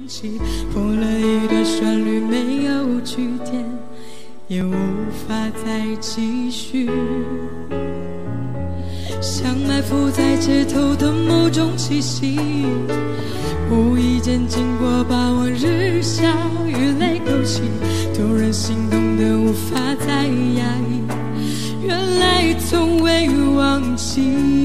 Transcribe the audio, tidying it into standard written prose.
起，破了一段旋律，没有句点，也无法再继续。像埋伏在街头的某种气息，无意间经过，把往日笑与泪勾起，突然心动的无法再压抑，原来从未忘记。